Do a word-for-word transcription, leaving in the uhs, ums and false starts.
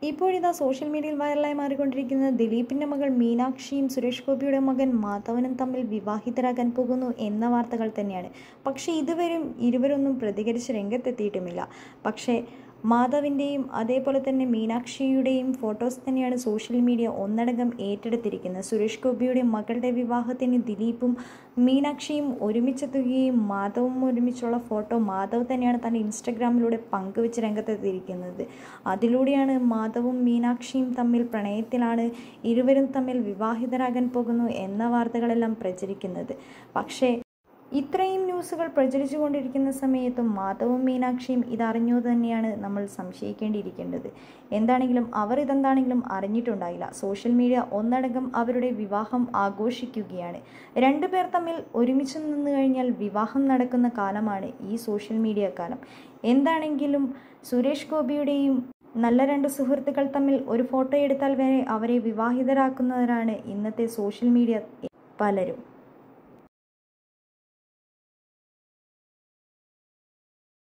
ഇപ്പോഴിതാ സോഷ്യൽ മീഡിയയിൽ വൈറലായി മാറിക്കൊണ്ടിരിക്കുന്ന ദിലീപിൻ്റെ മകൾ മീനാക്ഷിയും സുരേഷ് ഗോപിയുടെ മകൻ മാധവനും തമ്മിൽ വിവാഹിതരാകാൻ പോകുന്നു എന്ന വാർത്തകൾ തന്നെയാണ്. പക്ഷേ ഇതുവരെയും ഇരുവരൊന്നും പ്രതികരിച്ച് രംഗത്തെത്തിയിട്ടുമില്ല. പക്ഷേ മാധവിൻ്റെയും അതേപോലെ തന്നെ മീനാക്ഷിയുടെയും ഫോട്ടോസ് തന്നെയാണ് സോഷ്യൽ മീഡിയ ഒന്നടങ്കം ഏറ്റെടുത്തിരിക്കുന്നത്. സുരേഷ് ഗോപിയുടെ മകളുടെ വിവാഹത്തിന് ദിലീപും മീനാക്ഷിയും ഒരുമിച്ചെത്തുകയും മാധവും ഒരുമിച്ചുള്ള ഫോട്ടോ മാധവ് തന്നെയാണ് തൻ്റെ ഇൻസ്റ്റഗ്രാമിലൂടെ പങ്കുവെച്ച് രംഗത്തെത്തിയിരിക്കുന്നത്. അതിലൂടെയാണ് മാധവും മീനാക്ഷിയും തമ്മിൽ പ്രണയത്തിലാണ്, ഇരുവരും തമ്മിൽ വിവാഹിതരാകാൻ പോകുന്നു എന്ന വാർത്തകളെല്ലാം പ്രചരിക്കുന്നത്. പക്ഷേ ഇത്രയും ന്യൂസുകൾ പ്രചരിച്ചു കൊണ്ടിരിക്കുന്ന സമയത്തും മാധവും മീനാക്ഷിയും ഇതറിഞ്ഞു തന്നെയാണ് നമ്മൾ സംശയിക്കേണ്ടിയിരിക്കേണ്ടത്. എന്താണെങ്കിലും അവർ ഇതെന്താണെങ്കിലും അറിഞ്ഞിട്ടുണ്ടായില്ല. സോഷ്യൽ മീഡിയ ഒന്നടങ്കം അവരുടെ വിവാഹം ആഘോഷിക്കുകയാണ്. രണ്ടു പേർ തമ്മിൽ ഒരുമിച്ച് നിന്ന് കഴിഞ്ഞാൽ വിവാഹം നടക്കുന്ന കാലമാണ് ഈ സോഷ്യൽ മീഡിയ കാലം. എന്താണെങ്കിലും സുരേഷ് ഗോപിയുടെയും നല്ല രണ്ട് സുഹൃത്തുക്കൾ തമ്മിൽ ഒരു ഫോട്ടോ എടുത്താൽ വരെ അവരെ വിവാഹിതരാക്കുന്നവരാണ് ഇന്നത്തെ സോഷ്യൽ മീഡിയ പലരും.